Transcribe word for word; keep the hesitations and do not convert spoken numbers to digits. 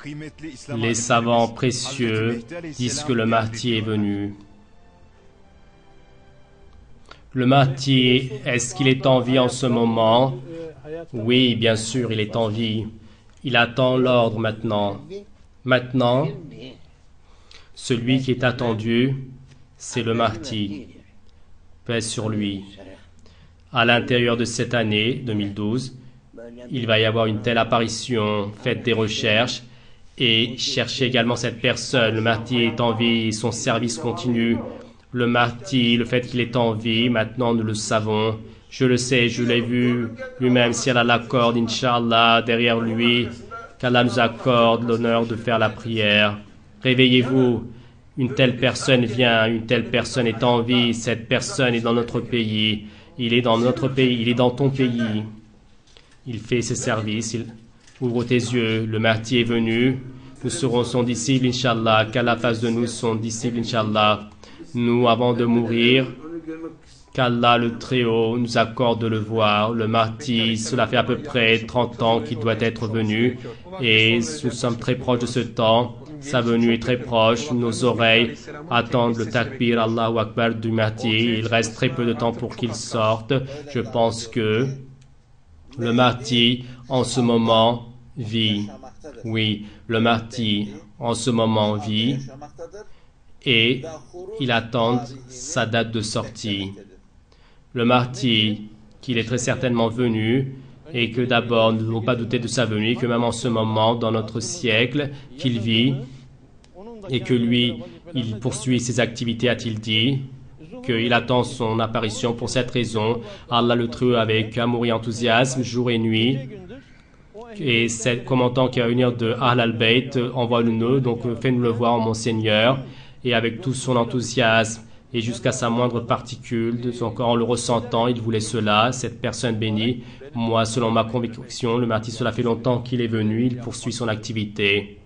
Les savants précieux disent que le Mahdi est venu. Le Mahdi, est-ce qu'il est en vie en ce moment? Oui, bien sûr, il est en vie. Il attend l'ordre maintenant. Maintenant, celui qui est attendu, c'est le Mahdi. Paix sur lui. À l'intérieur de cette année deux mille douze, il va y avoir une telle apparition. Faites des recherches et cherchez également cette personne. Le Mahdi est en vie, son service continue. Le Mahdi, le fait qu'il est en vie, maintenant nous le savons. Je le sais, je l'ai vu lui-même. Si Allah l'accorde, Inch'Allah, derrière lui, qu'Allah nous accorde l'honneur de faire la prière. Réveillez-vous. Une telle personne vient, une telle personne est en vie. Cette personne est dans notre pays. Il est dans notre pays, il est dans ton pays. Il fait ses services. Il... Ouvre tes yeux. Le Mahdi est venu. Nous serons son disciple, Inch'Allah. Qu'Allah fasse de nous son disciple, Inch'Allah. Nous, avant de mourir, qu'Allah le Très-Haut nous accorde de le voir. Le Mahdi, cela fait à peu près trente ans qu'il doit être venu et nous sommes très proches de ce temps. Sa venue est très proche. Nos oreilles attendent le takbir Allahu Akbar du Mahdi. Il reste très peu de temps pour qu'il sorte. Je pense que le Mahdi, en ce moment, vit. Oui, le Mahdi, en ce moment, vit. Et il attend sa date de sortie. Le Mahdi, qu'il est très certainement venu, et que d'abord nous ne devons pas douter de sa venue, que même en ce moment, dans notre siècle, qu'il vit, et que lui, il poursuit ses activités, a-t-il dit, qu'il attend son apparition pour cette raison. Allah le Très-Haut avec amour et enthousiasme, jour et nuit. Et c'est commentant qui va venir de Ahl al-Bayt, envoie-le-nous, donc fais-nous le voir, mon Seigneur. Et avec tout son enthousiasme et jusqu'à sa moindre particule de son corps, en le ressentant, il voulait cela, cette personne bénie. Moi, selon ma conviction, le Mahdi, cela fait longtemps qu'il est venu, il poursuit son activité.